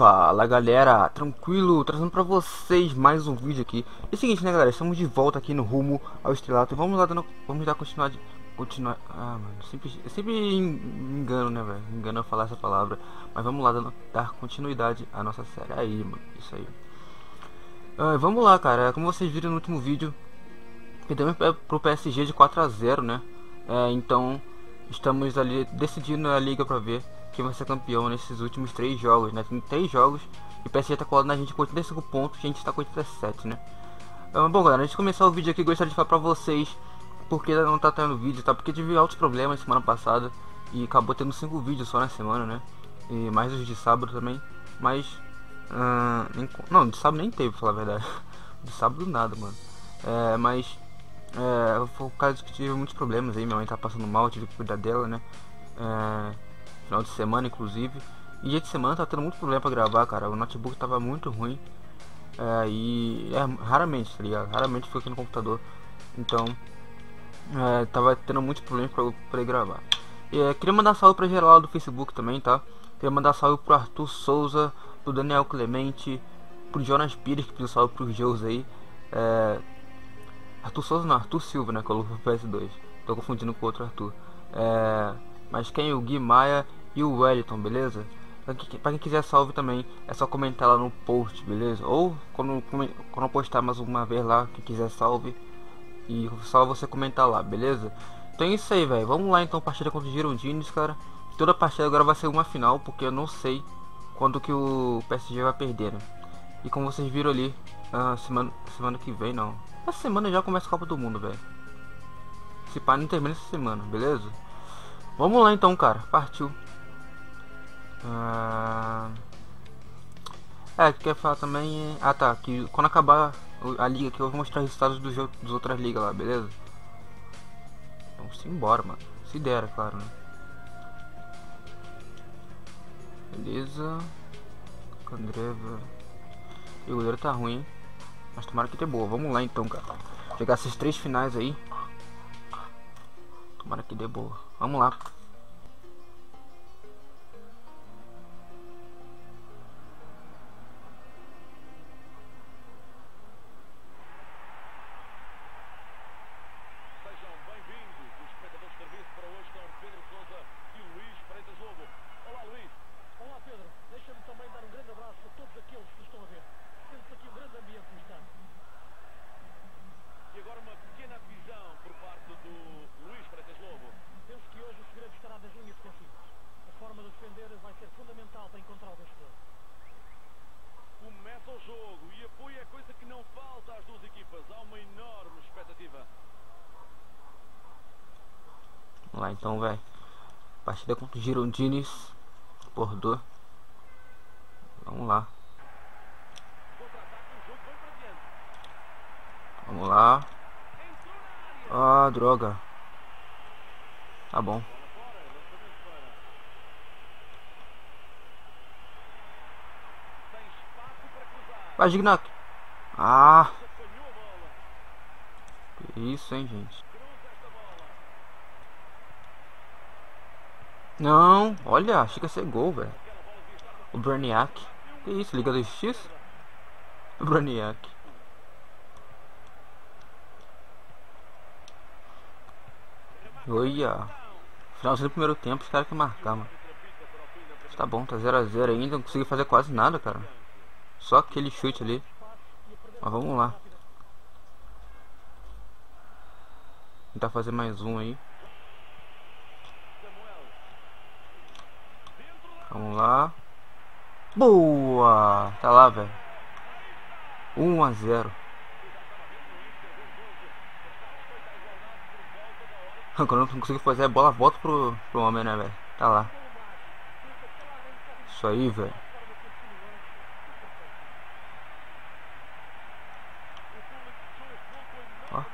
Fala galera, tranquilo, trazendo pra vocês mais um vídeo aqui. É o seguinte, né galera, estamos de volta aqui no rumo ao estrelato. Vamos lá vamos dar continuar. Ah, mano, sempre me engano, né, velho? Me engano eu falar essa palavra. Mas vamos lá dar continuidade à nossa série. Aí, mano, isso aí. Vamos lá, cara, como vocês viram no último vídeo, perdemos pro PSG de 4 a 0, né? Então, estamos ali decidindo a liga pra ver quem vai ser campeão nesses últimos 3 jogos, né? Tem 3 jogos e o PSG tá colado na gente com 85 pontos e a gente tá com 87, né? Bom, galera, antes de começar o vídeo aqui, gostaria de falar pra vocês porque não tá tendo vídeo, tá? Porque tive altos problemas semana passada e acabou tendo 5 vídeos só na semana, né? E mais os de sábado também, mas... não, de sábado nem teve, pra falar a verdade. De sábado nada, mano. Foi por causa que tive muitos problemas aí, minha mãe tá passando mal, eu tive que cuidar dela, né? Final de semana, inclusive. E dia de semana tá tendo muito problema pra gravar, cara. O notebook tava muito ruim. Raramente, tá ligado? Raramente fico aqui no computador. Então, tava tendo muitos problemas pra eu poder gravar. Queria mandar salve pra geral do Facebook também, tá? Queria mandar salve pro Arthur Souza, pro Daniel Clemente, pro Jonas Pires, que pediu salve pros Joes aí. Arthur Souza não, Arthur Silva, né? Colocou pro PS2. Tô confundindo com outro Arthur. Mas quem? O Gui Maia e o Wellington, beleza? Pra quem quiser salve também, é só comentar lá no post, beleza? Ou quando eu postar mais uma vez lá, quem quiser salve. E só você comentar lá, beleza? Então é isso aí, velho. Vamos lá então, partida contra os Girondins, cara. Toda partida agora vai ser uma final, porque eu não sei quando que o PSG vai perder, né? E como vocês viram ali, semana que vem, não. Essa semana já começa a Copa do Mundo, velho. Se pá, não termina essa semana, beleza? Vamos lá então, cara. Partiu. Que quer falar também é... tá. Que quando acabar a liga aqui eu vou mostrar os resultados dos outras ligas lá, beleza? Vamos embora, mano. Se der, claro, né? Beleza. Candreva. E o goleiro tá ruim, hein? Mas tomara que dê boa. Vamos lá então, cara. Pegar essas 3 finais aí. Tomara que dê boa. Vamos lá. Sejam bem-vindos os espectadores de serviço para hoje com Pedro Sousa e Luís Freitas Lobo. Olá, Luís. Olá, Pedro. Deixa-me também dar um grande abraço a todos aqueles que estão a ver. Temos aqui um grande ambiente no estádio. E agora uma pequena visão por parte do Luís Freitas Lobo. Penso que hoje o segredo estará nas linhas defensivas. A forma de defender vai ser fundamental para encontrar o vencedor. Começa o jogo e apoio é coisa que não falta às duas equipas. Há uma enorme expectativa. Vamos lá então, velho. Partida contra os Girondins. Bordeaux. Vamos lá. Contra-ataque, o jogo vai para diante. Vamos lá. Entrou na área. Droga. Tá bom. Bola fora, lançamento fora. Tem espaço para cruzar. Vai, Gignac. Apanhou a bola. Que isso, hein, gente. Cruza esta bola. Não, olha, achei que ia ser gol, velho. Aquela bola devia estar no O Brainiac. Que isso, Liga do X? O Brainiac. Olha. Finalzinho do primeiro tempo, os caras que marcar, mano. Mas tá bom, tá 0 a 0 ainda. Não consegui fazer quase nada, cara. Só aquele chute ali. Mas vamos lá. Tentar fazer mais um aí. Vamos lá. Boa! Tá lá, velho. 1 a 0. Quando eu não consigo fazer a bola, volta pro homem, né, velho? Tá lá. Isso aí, velho. Ó.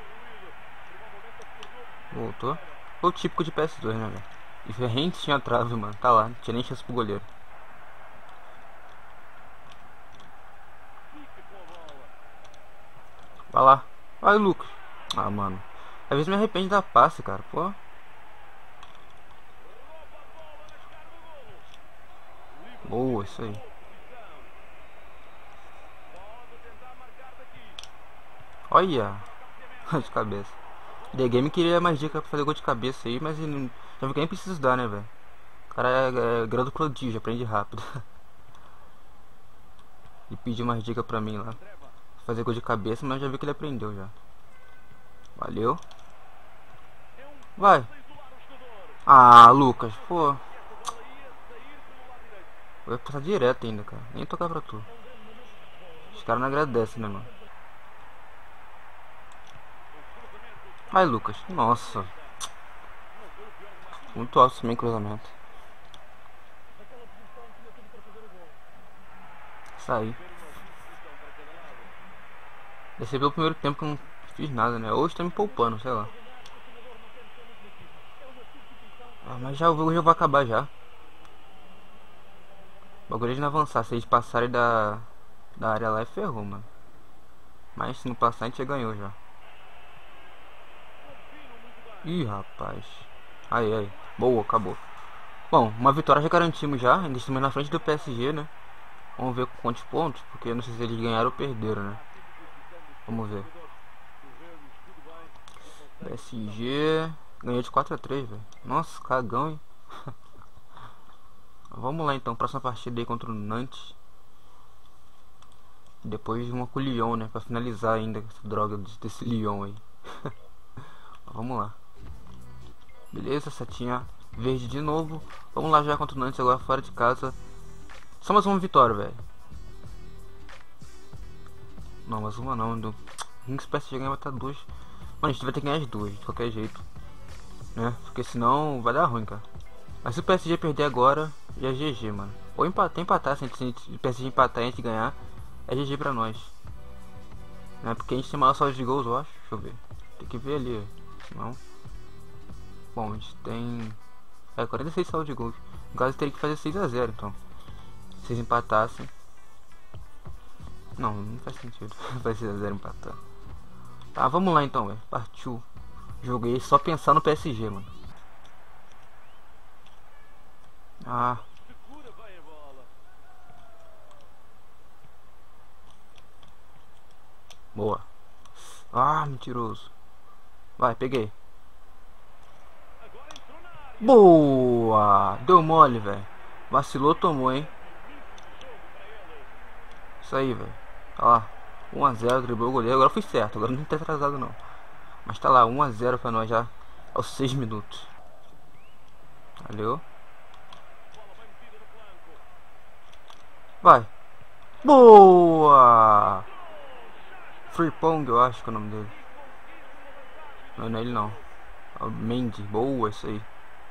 Voltou. Foi o típico de PS2, né, velho? E Ferrentes tinha trave, mano. Tá lá. Não tinha nem chance pro goleiro. Vai lá. Vai, Lucas. Ah, mano. Às vezes me arrepende da passe, cara. Pô. Boa, isso aí. Olha. De cabeça. The Game queria mais dica pra fazer gol de cabeça aí, mas ele não... já vi que nem precisa dar, né, velho? O cara é grão do prodígio, aprende rápido. E pediu mais dica pra mim lá. Fazer gol de cabeça, mas já vi que ele aprendeu já. Valeu. Vai. Ah, Lucas, pô. Vai passar direto ainda, cara. Nem tocar pra tu. Os caras não agradecem, né, mano? Vai, Lucas. Nossa. Muito alto também cruzamento. Saí. Esse pelo primeiro tempo que eu não fiz nada, né? Hoje tá me poupando, sei lá. Ah, mas já o jogo já vai acabar já. O bagulho é de não avançar. Se eles passarem da área lá, ferrou, mano. Mas se não passar, a gente já ganhou já. Ih, rapaz. Aí, aí. Boa, acabou. Bom, uma vitória já garantimos já. Ainda estamos na frente do PSG, né? Vamos ver quantos pontos, porque eu não sei se eles ganharam ou perderam, né? Vamos ver. PSG ganhou de 4-3, velho. Nossa, cagão, hein? Vamos lá então, próxima partida aí contra o Nantes. Depois uma com o Lyon, né? Pra finalizar ainda essa droga desse Lyon aí. Vamos lá. Beleza, setinha verde de novo. Vamos lá já contra o Nantes agora fora de casa. Só mais uma vitória, velho. Não, mais uma não. Do Rings PSG ganhar vai estar duas. Mano, a gente vai ter que ganhar as duas, de qualquer jeito. Né? Porque senão vai dar ruim, cara. Mas se o PSG perder agora, já é GG, mano. Ou empatar, se o PSG empatar e a gente ganhar, é GG pra nós. Né? Porque a gente tem maior saldo de gols, eu acho. Deixa eu ver. Tem que ver ali, senão... Bom, a gente tem... 46 saldo de gols. No caso, teria que fazer 6-0, então. Se eles empatassem... Não faz sentido. Vai 6-0 empatar. Tá, vamos lá então, velho. Partiu. Joguei só pensar no PSG, mano. Ah. Boa. Ah, mentiroso. Vai, peguei. Boa. Deu mole, velho. Vacilou, tomou, hein. Isso aí, velho. Olha lá. 1-0, driblou o goleiro. Agora fui certo. Agora não tá atrasado, não. Mas tá lá, 1-0 pra nós já. Aos 6 minutos. Valeu. Vai. Boa. Frimpong, eu acho que é o nome dele. Não é ele não. É o Mendy. Boa, isso aí.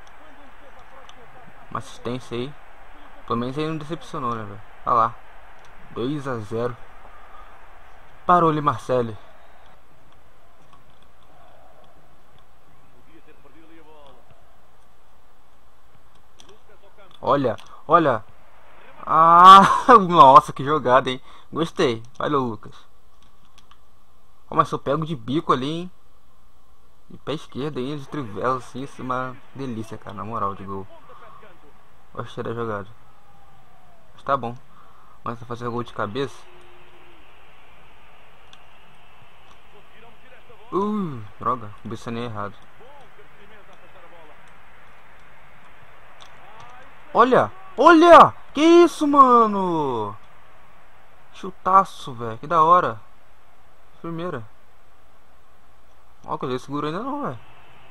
Uma assistência aí. Pelo menos ele não decepcionou, né, velho? Olha lá. 2-0. Parou ali, Marcelo. Olha, olha. Ah, nossa, que jogada, hein? Gostei. Valeu, Lucas. Ó, mas eu pego de bico ali, hein? De pé esquerdo aí, de trivela, assim. Isso é uma delícia, cara, na moral, de gol. Gostei da jogada. Mas tá bom. Mas vai fazer gol de cabeça. Droga, posicionei errado. Olha, olha! Que isso, mano? Chutaço, velho, que da hora. Primeira. Ó, que ele segurou ainda não, velho.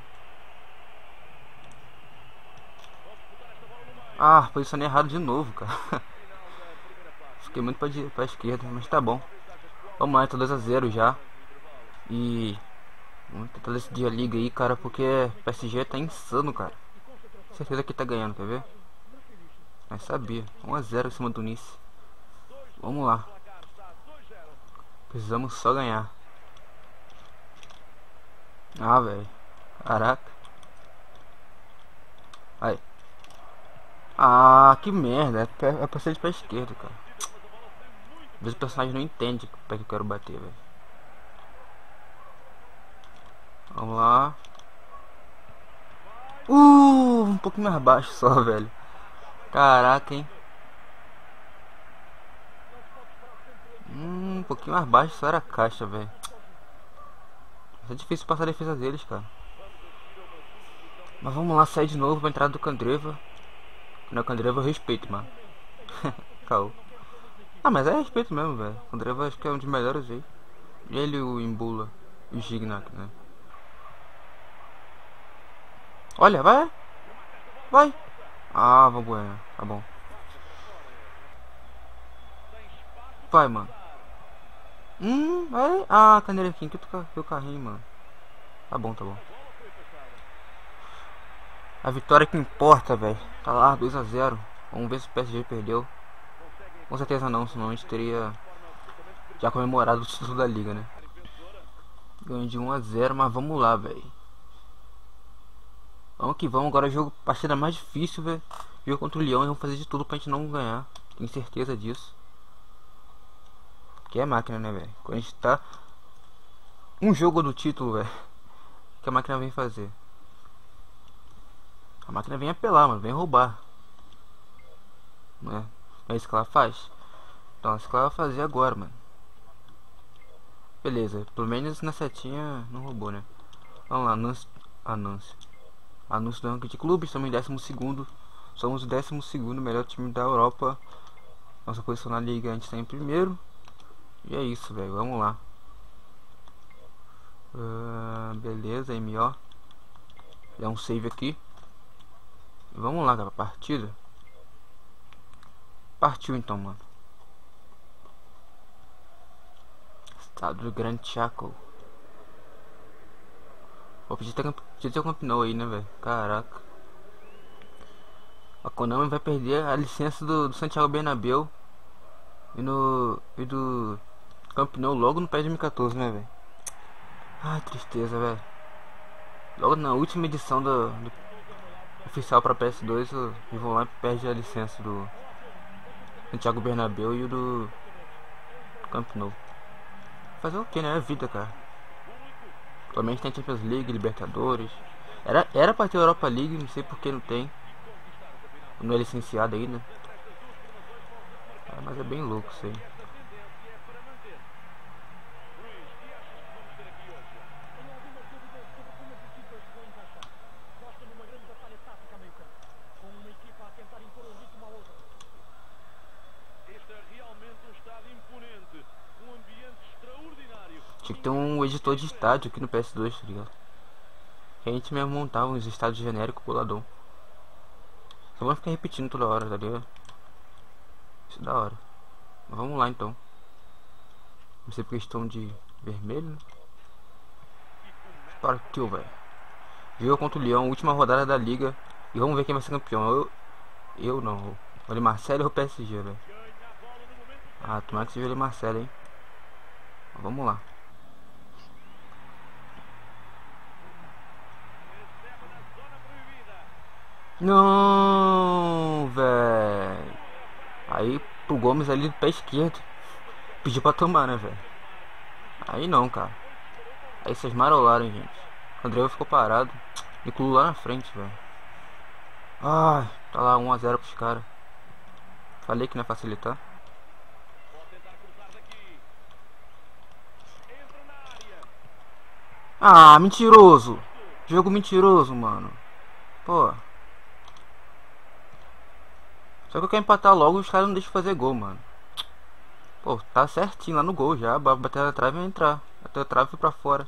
Ah, posicionei errado de novo, cara. Fiquei muito pra esquerda, mas tá bom. Vamos lá, tá 2-0 já. E vamos tentar decidir a liga aí, cara, porque o PSG tá insano, cara. Certeza que tá ganhando, quer ver? Mas sabia. 1-0 em cima do Nice. Vamos lá. Precisamos só ganhar. Ah, velho. Caraca. Aí. Ah, que merda. É pra ser de pé esquerdo, cara. Às vezes o personagem não entende o pé que eu quero bater, velho. Vamos lá. Um pouquinho mais baixo só, velho. Caraca, hein. Um pouquinho mais baixo só era a caixa, velho. É difícil passar a defesa deles, cara. Mas vamos lá, sair de novo pra entrada do Candreva. No Candreva eu respeito, mano. Caô. Ah, mas é respeito mesmo, velho. O Candreva acho que é um dos melhores aí. Ele e o Imbula. E o Gignac, né? Olha, vai. Vai. Ah, vamos ganhar. Tá bom. Vai, mano. Vai. Ah, Caneirinho, que tu carrinho, mano. Tá bom, tá bom. A vitória que importa, velho. Tá lá, 2 a 0. Vamos ver se o PSG perdeu. Com certeza não, senão a gente teria já comemorado o título da liga, né? Ganhou de 1 a 0, mas vamos lá, velho. Vamos que vamos. Agora jogo, partida mais difícil, velho. Jogo contra o Lyon e vamos fazer de tudo pra gente não ganhar. Tenho certeza disso. Que é máquina, né, velho? Quando a gente tá um jogo do título, velho, que a máquina vem fazer? A máquina vem apelar, mano, vem roubar. Não é isso que ela faz? Então, é isso que ela vai fazer agora, mano. Beleza, pelo menos na setinha não roubou, né? Vamos lá, anúncio do ranking de clubes, estamos em 12º. Somos o 12º melhor time da Europa. Nossa posição na liga, a gente está em primeiro. E é isso, velho, vamos lá. Beleza, MO. Dá um save aqui. Vamos lá, cara, partida. Partiu então, mano. Estado do Grande Chaco. Pô, podia ter Camp Nou aí, né, velho? Caraca. A Konami vai perder a licença do Santiago Bernabéu e do Camp Nou logo no PES 2014, né, velho? Ai, tristeza, velho. Logo na última edição do oficial pra PS2, eles vão lá e perdem a licença do Santiago Bernabéu e o do Camp Nou. Fazer o que, né? É vida, cara. Atualmente tem Champions League, Libertadores. Era pra ter Europa League, não sei porque não tem. Não é licenciado ainda. Mas é bem louco isso aí. Tinha que ter um editor de estádio aqui no PS2, tá ligado? Que a gente mesmo montava uns estádios genéricos coladão. Só vamos ficar repetindo toda hora, tá ligado? Isso é da hora. Mas vamos lá então. Não sei porque estão de vermelho, né? Partiu, velho. Jogo contra o Lyon, última rodada da liga. E vamos ver quem vai ser campeão. Eu não. O Le Marcelo ou o PSG, velho. Ah, tomara que seja o Le Marcelo, hein. Mas vamos lá. Não, velho. Aí pro Gomes ali do pé esquerdo. Pediu pra tomar, né, velho? Aí não, cara. Aí vocês marolaram, gente. O André ficou parado. Incluo lá na frente, velho. Ai, tá lá 1 a 0 pros caras. Falei que não ia facilitar. Ah, mentiroso. Jogo mentiroso, mano. Pô. Só que eu quero empatar logo e os caras não deixam fazer gol, mano. Pô, tá certinho lá no gol já. Bateu na trave e entrar. Bateu a trave e foi pra fora.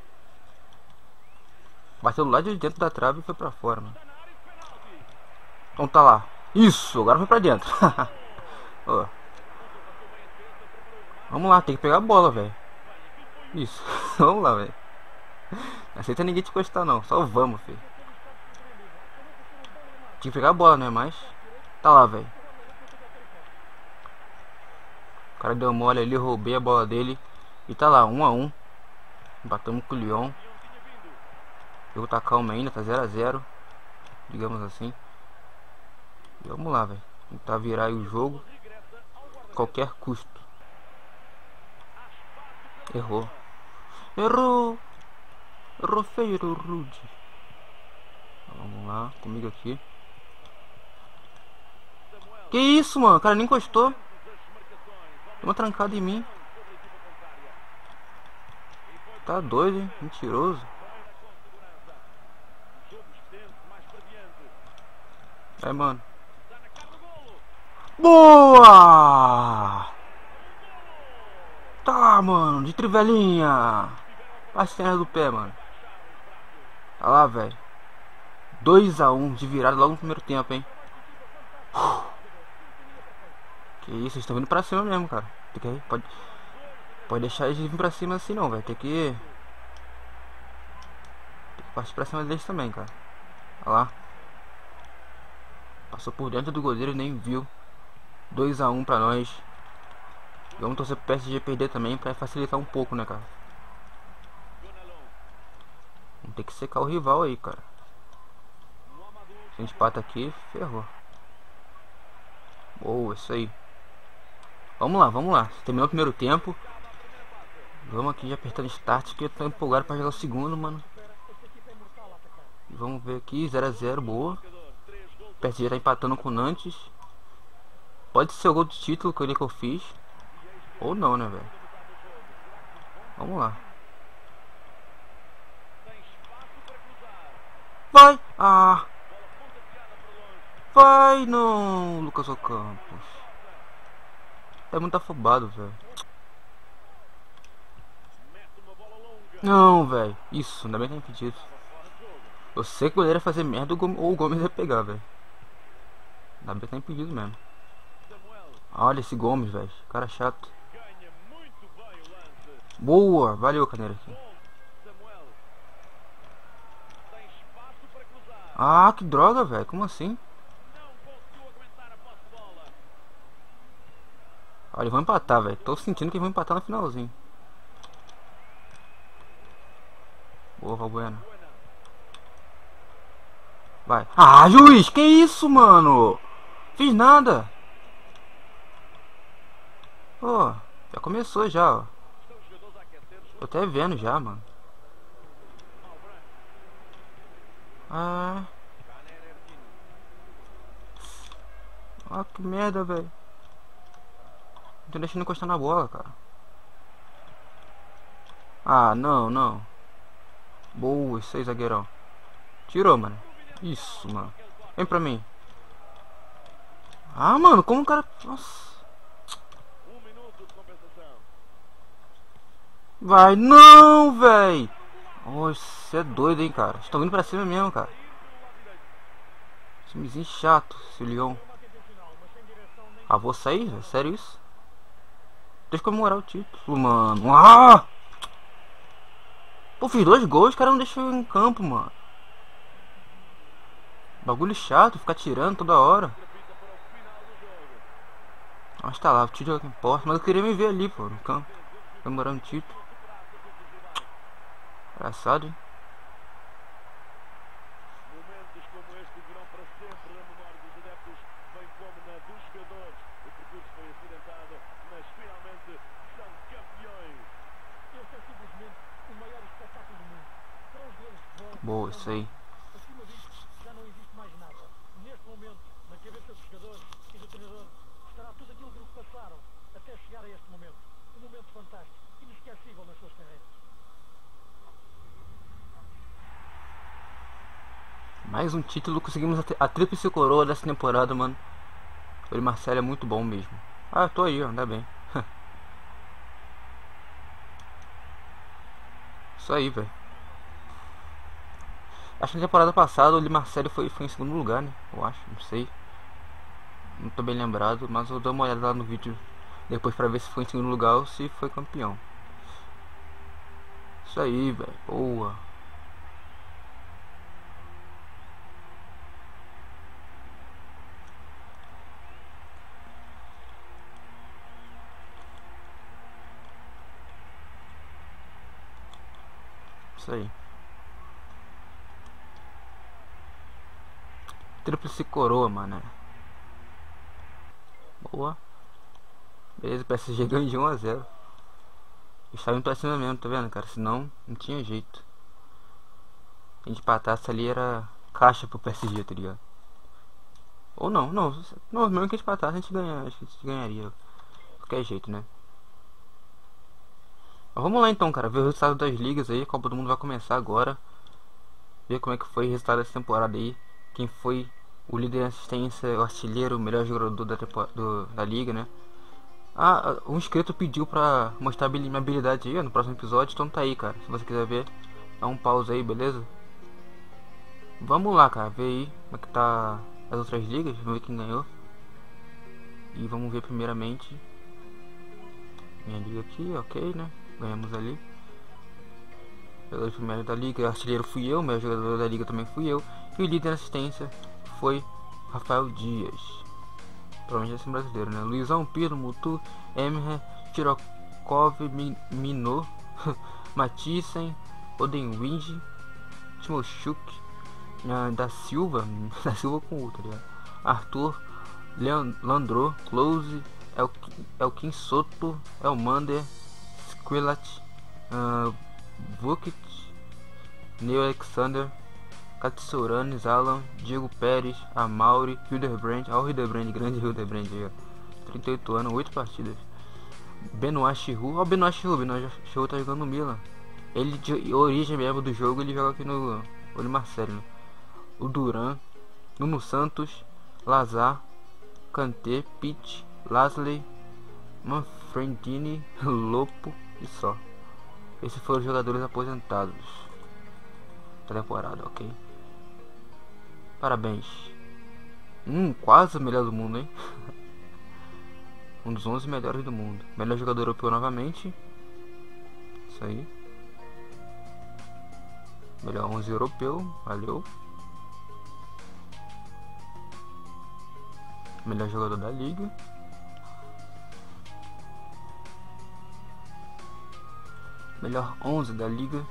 Bateu do lado de dentro da trave e foi pra fora, mano. Então tá lá. Isso, agora foi pra dentro. Ó. Vamos lá, tem que pegar a bola, velho. Isso. Vamos lá, velho. Não aceita ninguém te encostar não. Só vamos, filho. Tinha que pegar a bola, né? Mas tá lá, velho. O cara deu mole ali, roubei a bola dele. E tá lá, 1 a 1. Batamos com o Lyon. O jogo tá calmo ainda, tá 0 a 0, digamos assim. E vamos lá, velho. Tentar virar aí o jogo a qualquer custo. Errou. Errou feio, rude. Vamos lá, comigo aqui. Que isso, mano? O cara nem encostou. Deu uma trancada em mim. Tá doido, hein? Mentiroso. É, mano. Boa! Tá, mano. De trivelinha. Pastinha do pé, mano. Olha lá, velho. 2 a 1 de virada logo no primeiro tempo, hein? Que isso, vocês estão vindo pra cima mesmo, cara. Pode deixar eles vir pra cima assim não, velho. Tem que partir pra cima deles também, cara. Olha lá. Passou por dentro do goleiro e nem viu. 2 a 1 pra nós. E vamos torcer pro PSG perder também pra facilitar um pouco, né, cara. Vamos ter que secar o rival aí, cara. Se a gente empata aqui, ferrou. Boa, isso aí. Vamos lá, vamos lá. Terminou o primeiro tempo. Vamos aqui já apertando start, que eu tô empolgado pra jogar o segundo, mano. E vamos ver aqui, 0 a 0, boa. O PSG tá empatando com o Nantes. Pode ser o gol de título que eu fiz. Ou não, né, velho. Vamos lá. Vai! Ah! Vai não, Lucas Ocampos. É muito afobado, velho. Não, velho. Isso, ainda bem que tá impedido. Eu sei que o goleiro ia fazer merda ou o Gomes ia pegar, velho. Ainda bem que tá impedido mesmo. Olha esse Gomes, velho. Cara chato. Boa, valeu, Caneira aqui. Ah, que droga, velho. Como assim? Olha, eles vão empatar, velho. Tô sentindo que eles vão empatar no finalzinho. Boa, Valbuena. Vai. Ah, juiz, que isso, mano? Fiz nada. Pô, já começou já, ó. Tô até vendo já, mano. Ah. Ah, que merda, velho. Não tô deixando encostar na bola, cara. Ah, não, não. Boa, isso aí, zagueirão. Tirou, mano. Isso, mano. Vem pra mim. Ah, mano, como o cara... Nossa. Vai, não, véi. Oh, você é doido, hein, cara. Estão vindo pra cima mesmo, cara. Timezinho chato, esse Leão. Ah, vou sair, velho. Sério isso? Deixa eu comemorar o título, mano. Ah! Pô, fiz 2 gols, o cara não deixou eu em campo, mano. Bagulho chato, ficar tirando toda hora. Mas tá lá, o título é o que importa. Mas eu queria me ver ali, pô, no campo. Comemorando o título. Engraçado, hein? Momentos como este virão para sempre na memória dos adeptos, bem como na dos jogadores. O percurso foi acidentado, mas finalmente são campeões. Este é simplesmente o maior espetáculo do mundo. Para os jogadores de futebol, Boa, isso aí. acima disto, já não existe mais nada. Neste momento, na cabeça dos jogadores e do treinador, estará tudo aquilo que passaram até chegar a este momento. Um momento fantástico, inesquecível nas suas carreiras. Mais um título, conseguimos a tríplice coroa dessa temporada, mano. O Marcelo é muito bom mesmo. Ah, eu tô aí, ó, ainda bem. Isso aí, velho. Acho que na temporada passada o Marcelo foi em segundo lugar, né? Eu acho, não sei. Não tô bem lembrado, mas eu dou uma olhada lá no vídeo depois pra ver se foi em segundo lugar ou se foi campeão. Isso aí, velho. Boa. Isso aí. Tríplice coroa, mano. Boa. Beleza, o PSG ganhou de 1 a 0. Estava indo pra cima mesmo, tá vendo, cara? Senão, não tinha jeito. Se a gente empatasse ali, era caixa pro PSG, tá ligado? Ou não, mesmo que a gente empatasse, a gente ganharia. De qualquer jeito, né? Vamos lá então, cara, ver o resultado das ligas aí. A Copa do Mundo vai começar agora. Ver como é que foi o resultado dessa temporada aí. Quem foi o líder em assistência, o artilheiro, o melhor jogador da liga, né? Um inscrito pediu pra mostrar minha habilidade aí, ó, no próximo episódio. Então tá aí, cara. Se você quiser ver, dá um pause aí, beleza? Vamos lá, cara, ver aí como é que tá as outras ligas. Vamos ver quem ganhou. E vamos ver primeiramente minha liga aqui, ok, né? Ganhamos ali. Jogador primeiro da liga, artilheiro fui eu, meu jogador da liga também fui eu. E o líder na assistência foi Rafael Dias. Provavelmente esse brasileiro, né? Luizão, Piro, Mutu, Emre, Tirokov, Minot, Matisen, Odenwinge, Timoshuk, da Silva com U, tá ligado? Arthur, Leandro, Close, Elkin Soto, Elmander, Squilat, Vukic, Neo Alexander, Katsurani, Alan, Diego Pérez, Amauri, Hildebrand, o Hildebrand, grande Hildebrand aí, ó. 38 anos, 8 partidas. Benoit Chirou, o Benoit Chirou tá jogando no Milan. Ele de origem mesmo do jogo, ele joga aqui no Olho Marcelo, né? O Duran, Nuno Santos, Lazar, Kanté, Pitt, Lasley, Manfredini, Lopo e só. Esses foram os jogadores aposentados da temporada, ok? Parabéns. Quase o melhor do mundo, hein? Um dos 11 melhores do mundo. Melhor jogador europeu novamente. Isso aí. Melhor 11 europeu. Valeu. Melhor jogador da liga. Melhor 11 da liga.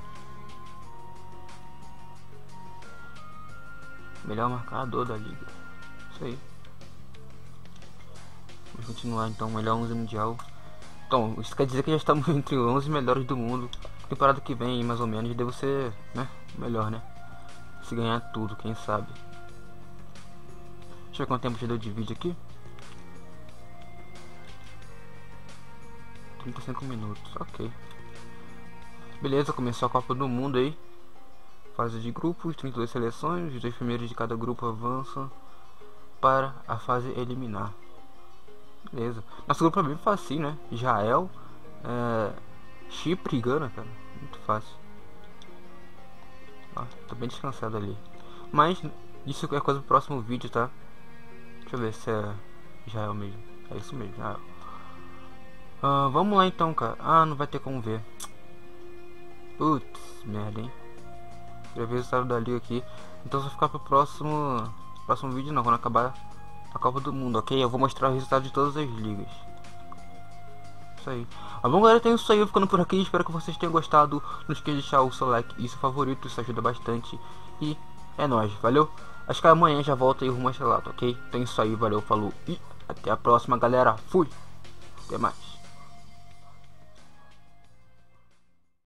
Melhor marcador da liga. Isso aí. Vamos continuar então. Melhor 11 mundial. Então, isso quer dizer que já estamos entre os 11 melhores do mundo. Temporada que vem, mais ou menos, devo ser, né, melhor, né? Se ganhar tudo, quem sabe. Deixa eu ver quanto tempo já deu de vídeo aqui. 35 minutos, ok. Beleza, começou a Copa do Mundo aí. Fase de grupos, 32 seleções. Os 2 primeiros de cada grupo avançam para a fase eliminar. Beleza. Nosso grupo é bem fácil, né? Israel, Chipre e Gana, cara. Muito fácil. Ó, tô bem descansado ali. Mas isso é coisa do próximo vídeo, tá? Deixa eu ver se é Israel mesmo. É isso mesmo, Israel. Vamos lá então, cara. Não vai ter como ver. Putz, merda, hein? Queria ver o resultado da liga aqui. Então só ficar pro próximo vídeo não, quando acabar a Copa do Mundo, ok? Eu vou mostrar o resultado de todas as ligas. Isso aí. Bom, galera, então é isso aí, eu ficando por aqui. Espero que vocês tenham gostado. Não esqueça de deixar o seu like e seu favorito, isso ajuda bastante. E é nóis, valeu? Acho que amanhã já volta aí o rumo estrelado, ok? Então é isso aí, valeu, falou e até a próxima, galera. Fui! Até mais.